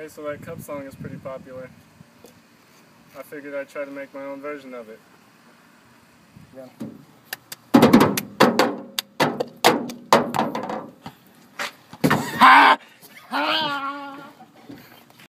Hey, so that cup song is pretty popular. I figured I'd try to make my own version of it. Yeah. Ha!